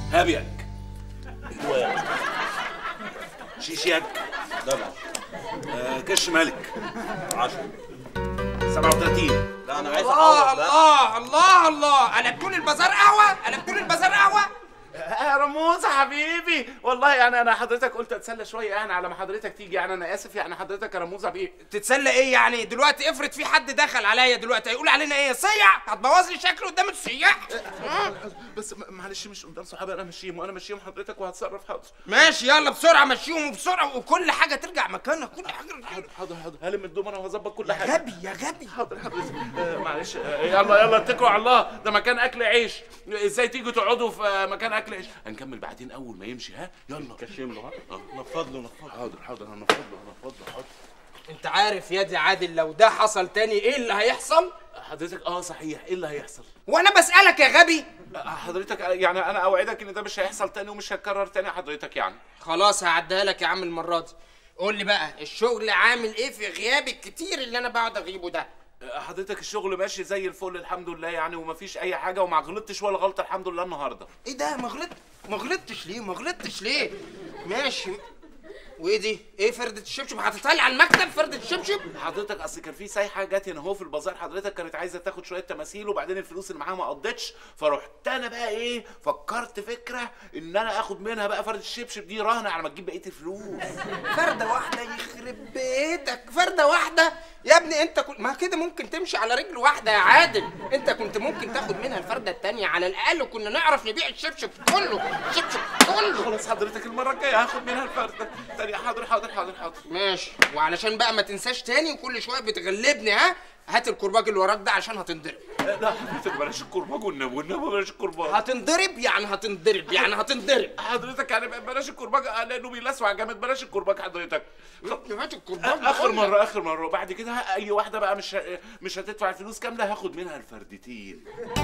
هابيك شيشيك ضبع كش ملك 10 37. لا انا عايز الله اعوض بقى. الله قلبتوا لي البازار قهوه، قلبتوا لي البازار قهوه. يا رموز حبيبي، والله يعني انا حضرتك قلت اتسلى شويه يعني على ما حضرتك تيجي، يعني انا اسف يعني حضرتك يا رموز حبيبي. تتسلى ايه يعني؟ دلوقتي افرض في حد دخل عليا دلوقتي هيقول علينا ايه؟ صيع؟ هتبوظ لي شكل قدام السياح. بس معلش مش قدام صحابي، انا ماشيهم وانا ماشيهم حضرتك وهتصرف. حاضر ماشي يلا بسرعه مشيهم بسرعه وكل حاجه ترجع مكانها، كل حاجه. حاضر هلم الدومنه وهظبط كل حاجه. يا غبي حاضر حضرتك. معلش يلا اتكلوا على الله، ده مكان اكل عيش، ازاي تيجوا تقعدوا في مكان اكل عيش؟ هنكمل بعدين اول ما يمشي. ها يلا كشم له نفض له. حاضر هنفض له حاضر. انت عارف يا دي عادل لو ده حصل تاني ايه اللي هيحصل؟ حضرتك صحيح، ايه اللي هيحصل؟ وانا بسألك يا غبي. حضرتك يعني انا اوعدك ان ده مش هيحصل تاني ومش هيتكرر تاني حضرتك يعني. خلاص هعديها لك يا عم المره دي. قول لي بقى الشغل عامل ايه في غيابي الكتير اللي انا بقعد اغيبه ده؟ حضرتك الشغل ماشي زي الفل الحمد لله يعني، ومفيش اي حاجه وما غلطتش ولا غلطه الحمد لله النهارده. ايه ده ما غلطتش ليه؟ ماشي. وايه دي؟ ايه فردة الشبشب؟ حاططها لي على المكتب فردة الشبشب؟ حضرتك اصل كان في سايحه جت هنا اهو في البازار، حضرتك كانت عايزه تاخد شويه تماثيل وبعدين الفلوس اللي معاها ما قضتش، فرحت انا بقى فكرت فكره ان انا اخد منها بقى فردة الشبشب دي رهن على ما تجيب بقيه الفلوس. فردة واحدة يخرب بيتك، فردة واحدة يا ابني. انت ما كده ممكن تمشي على رجل واحدة يا عادل. انت كنت ممكن تاخد منها الفردة التانية على الاقل كنا نعرف نبيع الشبشب كله. خلاص حضرتك المره الجايه هاخد منها الفردة التانية. حاضر. ماشي. وعلشان بقى ما تنساش تاني وكل شويه بتغلبني، هات الكرباج اللي وراك ده عشان هتنضرب. لا حضرتك بلاش الكرباج والنبي بلاش الكرباج. هتنضرب يعني هتنضرب حضرتك يعني بلاش الكرباج لانه بيلسوع جامد. بلاش الكرباج حضرتك. هات الكرباج اخر مره وبعد كده اي واحده بقى مش هتدفع الفلوس كامله هاخد منها الفردتين.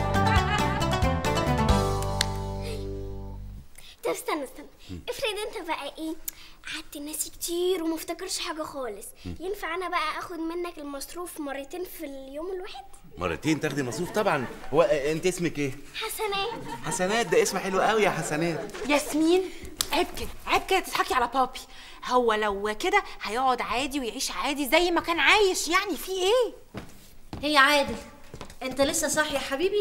طب استنى افرض انت بقى قعدت ناسي كتير وما افتكرش حاجه خالص، ينفع انا بقى اخد منك المصروف مرتين في اليوم الواحد؟ مرتين تاخدي مصروف طبعا. هو انت اسمك ايه؟ حسنات. ده اسم حلو قوي يا حسنات. ياسمين عيب كده تضحكي على بابي. هو لو كده هيقعد عادي ويعيش عادي زي ما كان عايش، يعني في ايه؟ هي عادل انت لسه صاحي يا حبيبي؟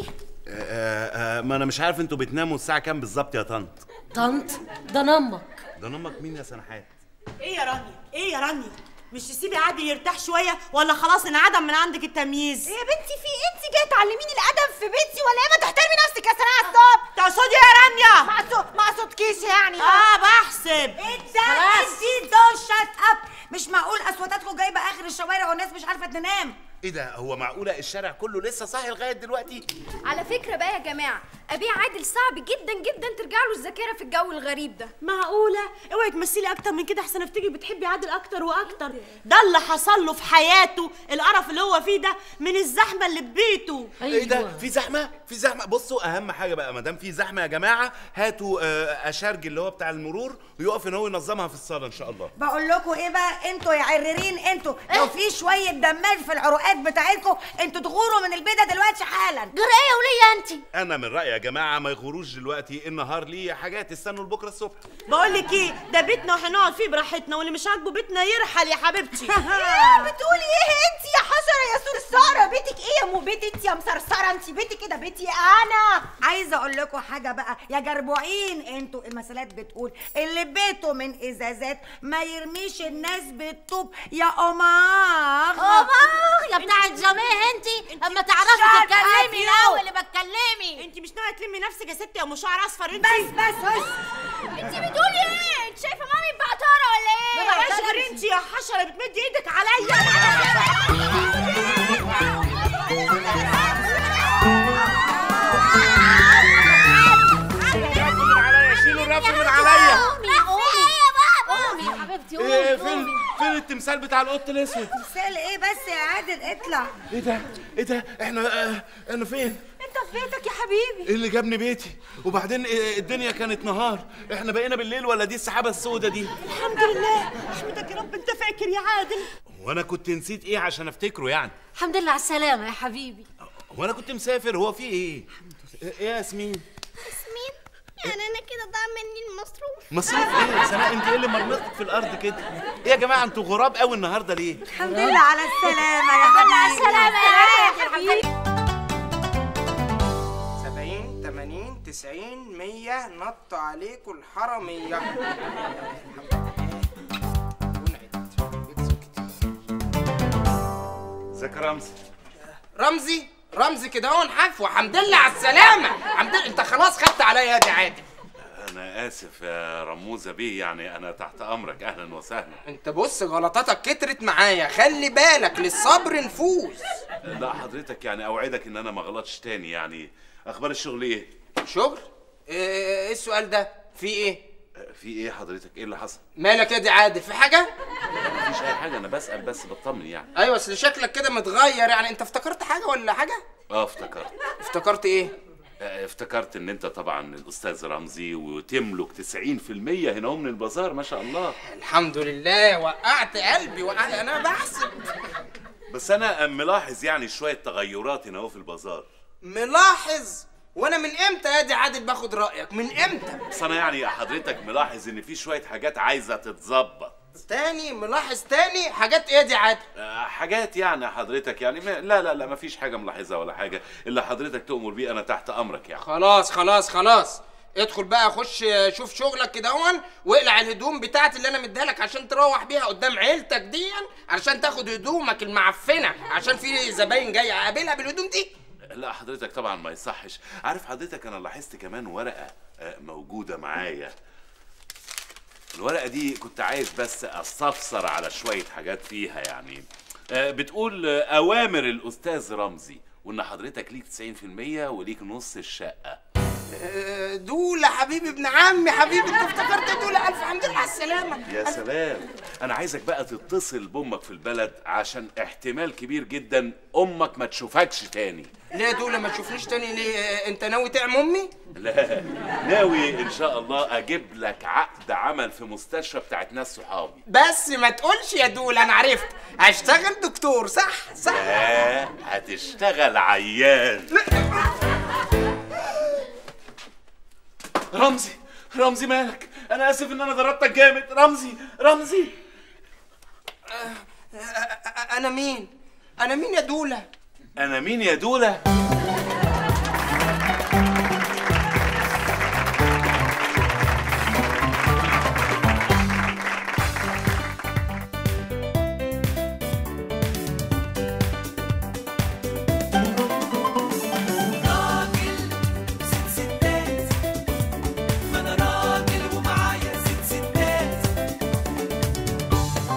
ما انا مش عارف انتوا بتناموا الساعه كام بالظبط يا طنط؟ طنط ده نمك. ده نمك مين يا سنحات؟ ايه يا رانيا مش تسيبي عادل يرتاح شويه ولا خلاص انعدم من عندك التمييز؟ يا بنتي في انت جايه تعلميني الادب في بيتي ولا ايه؟ ما تحترمي نفسك يا سناء الصبح. تقصدي يا رانيا؟ ما صوتكيش يعني. بحسب انت دول شات اب. مش معقول اصواتاتكم جايبه اخر الشوارع والناس مش عارفه تنام. ايه ده؟ هو معقوله الشارع كله لسه صاحي لغايه دلوقتي؟ على فكرة بقى يا جماعة، أبيع عادل صعب جدا ترجع له الذاكرة في الجو الغريب ده. معقوله؟ اوعي تمثلي اكتر من كده احسن افتكري بتحبي عادل اكتر واكتر. ده اللي حصل له في حياته، القرف اللي هو فيه ده من الزحمه اللي في بيته. ايه ده؟ في زحمه. بصوا اهم حاجه بقى ما دام في زحمه يا جماعه هاتوا اشارج اللي هو بتاع المرور ويقف ان هو ينظمها في الصاله ان شاء الله. بقول لكم ايه بقى انتوا يا عررين انتوا، لو في شويه دمار في العروقات بتاعتكم انتوا تغوروا من البيت دلوقتي حالا. جرى ايه يا وليه انت؟ انا من رايي يا جماعه ما يغوروش دلوقتي، النهار ليه حاجات استنوا لبكره الصبح. بقول لك ايه، ده بيتنا وهنقعد فيه براحتنا واللي مش عاجبه بيتنا يرحل يا حبيبتي. بتقولي ايه انت يا حشره يا صرصاره؟ بيتك ايه يا بيتي انت يا مسرسره؟ انت بيتك كده بيتي انا. عايزه اقول لكم حاجه بقى يا جربوعين، انتوا المثلات بتقول اللي بيته من ازازات ما يرميش الناس بالطوب يا قماغ يا بتاعت جميه انت اما تعرفي تتكلمي الاول اللي بتكلمي. انت مش ناويه تلمي نفسك يا ستي يا ام شعر اصفر انت؟ بس انت بتقولي ايه؟ انت شايفة مامي بعطارة ولا ايه؟ ما بقاش غير انت يا حشره بتمدي ايدك عليا. شيلوا الرف من عليا. قومي يا حبيبتي فين التمثال بتاع القط الاسود؟ تمثال ايه بس يا عادل؟ اطلع. ايه ده احنا فين؟ انت في بيتك يا حبيبي. ايه اللي جابني بيتي؟ وبعدين الدنيا كانت نهار، احنا بقينا بالليل ولا دي السحابه السوداء دي؟ الحمد لله احمدك يا رب انت فاكر يا عادل. وانا كنت نسيت ايه عشان افتكره يعني؟ الحمد لله على السلامه يا حبيبي. وانا كنت مسافر، هو في ايه؟ ايه يا ياسمين؟ يعني انا كده مصروف. مصروف ايه؟ سناء انت ايه اللي مرمطتك في الارض كده؟ ايه يا جماعه انتوا غراب قوي النهارده ليه؟ الحمد لله على السلامة يا حبيبي. على السلامة يا حبيبي. 70 80 90 100 نط عليكوا الحرامية. ازيك يا رمزي؟ رمزي كده اهو نحف وحمد لله على السلامة. حمد لله. انت خلاص خدت عليا دي عادي. انا اسف يا رموزه بيه، يعني انا تحت امرك، اهلا وسهلا. انت بص غلطاتك كترت معايا، خلي بالك للصبر نفوذ. لا حضرتك يعني اوعدك ان انا ما غلطش تاني. يعني اخبار الشغل ايه؟ شغل؟ ايه السؤال ده؟ في ايه؟ في ايه حضرتك؟ ايه اللي حصل؟ مالك يا دي عادل؟ في حاجة؟ مفيش اي حاجه، انا بسال بس بطمن يعني. ايوه اصل شكلك كده متغير، يعني انت افتكرت حاجة ولا حاجة؟ افتكرت. افتكرت ايه؟ افتكرت ان انت طبعا الاستاذ رمزي وتملك 90% هنا من البازار ما شاء الله. الحمد لله. وقعت قلبي انا بحسب. بس انا ملاحظ يعني شويه تغيرات هنا في البازار. ملاحظ؟ وانا من امتى يا دي عادل باخد رايك؟ من امتى؟ بس انا يعني حضرتك ملاحظ ان في شويه حاجات عايزه تتظبط. تاني ملاحظ تاني؟ حاجات ايه دي عادل؟ حاجات يعني حضرتك يعني لا مفيش حاجه ملاحظها ولا حاجه، اللي حضرتك تؤمر بيه انا تحت امرك يعني. خلاص ادخل بقى، خش شوف شغلك كده اهون، واقلع الهدوم بتاعتي اللي انا مديها لك عشان تروح بيها قدام عيلتك دي، علشان تاخد هدومك المعفنه، عشان في زباين جايه اقابلها بالهدوم دي. لا حضرتك طبعا ما يصحش. عارف حضرتك انا لاحظت كمان ورقه موجوده معايا. الورقه دي كنت عايز بس استفسر على شويه حاجات فيها يعني. بتقول اوامر الاستاذ رمزي، وان حضرتك ليك 90% وليك نص الشقه. دولة حبيبي ابن عمي، حبيبي انت افتكرت دولة. الف حمد لله على السلامة. يا سلام. انا عايزك بقى تتصل بامك في البلد، عشان احتمال كبير جدا امك ما تشوفكش تاني. ليه دولة ما تشوفنيش تاني ليه؟ انت ناوي تعمل امي؟ لا، ناوي ان شاء الله اجيب لك عقد عمل في مستشفى بتاعت ناس صحابي. بس ما تقولش يا دولة، انا عرفت هشتغل دكتور. صح؟ لا، هتشتغل عيان. رمزي مالك؟ انا اسف ان انا ضربتك جامد. رمزي انا مين يا دولة؟ انا مين يا دولة؟